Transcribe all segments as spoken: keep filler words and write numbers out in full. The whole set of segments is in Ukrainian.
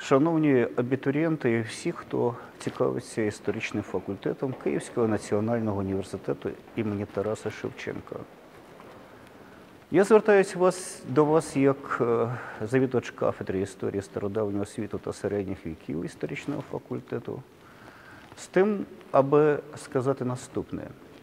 Шановні абітурієнти і всі, хто цікавиться історичним факультетом Київського національного університету імені Тараса Шевченка. Я звертаюся вас, до вас як завідувач кафедри історії стародавнього світу та середніх віків історичного факультету з тим, аби сказати наступне.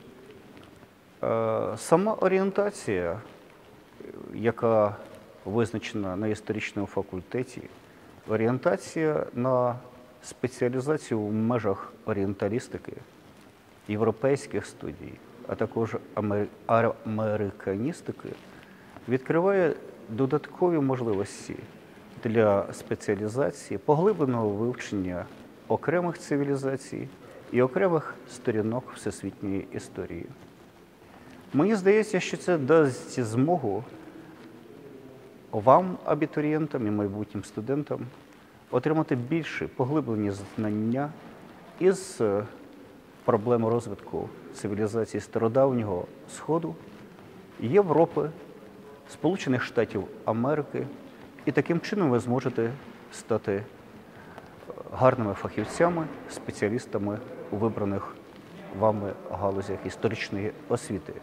Сама орієнтація, яка визначена на історичному факультеті, орієнтація на спеціалізацію в межах орієнталістики, європейських студій, а також американістики, відкриває додаткові можливості для спеціалізації, поглибленого вивчення окремих цивілізацій і окремих сторінок всесвітньої історії. Мені здається, що це дасть змогу вам, абітурієнтам і майбутнім студентам, отримати більше поглиблені знання із проблем розвитку цивілізації стародавнього Сходу, Європи, Сполучених Штатів Америки, і таким чином ви зможете стати гарними фахівцями, спеціалістами у вибраних вами галузях історичної освіти.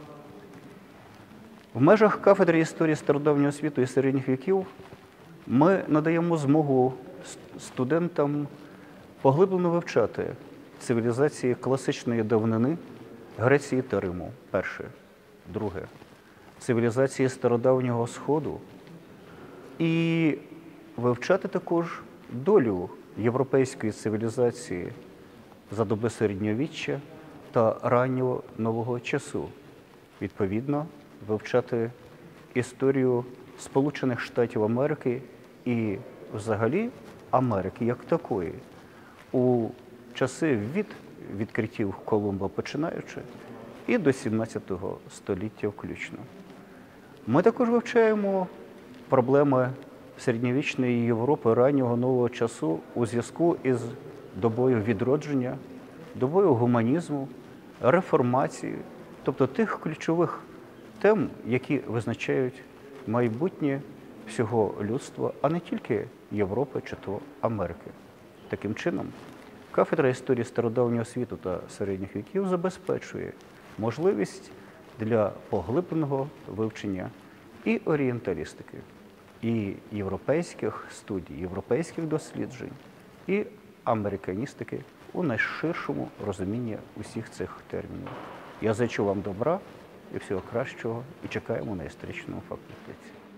В межах кафедри історії стародавнього світу і середніх віків ми надаємо змогу студентам поглиблено вивчати цивілізації класичної давнини Греції та Риму, перше. Друге – цивілізації стародавнього Сходу і вивчати також долю європейської цивілізації за доби середньовіччя та раннього нового часу. Відповідно, вивчати історію Сполучених Штатів Америки і взагалі Америки як такої у часи від відкриттів Колумба починаючи і до сімнадцятого століття включно. Ми також вивчаємо проблеми середньовічної Європи раннього нового часу у зв'язку із добою відродження, добою гуманізму, реформації, тобто тих ключових тем, які визначають майбутнє всього людства, а не тільки Європи чи то Америки. Таким чином, кафедра історії стародавнього світу та середніх віків забезпечує можливість для поглибленого вивчення і орієнталістики, і європейських студій, європейських досліджень, і американістики у найширшому розумінні усіх цих термінів. Я зичу вам добра і всього кращого, і чекаємо на історичному факультеті.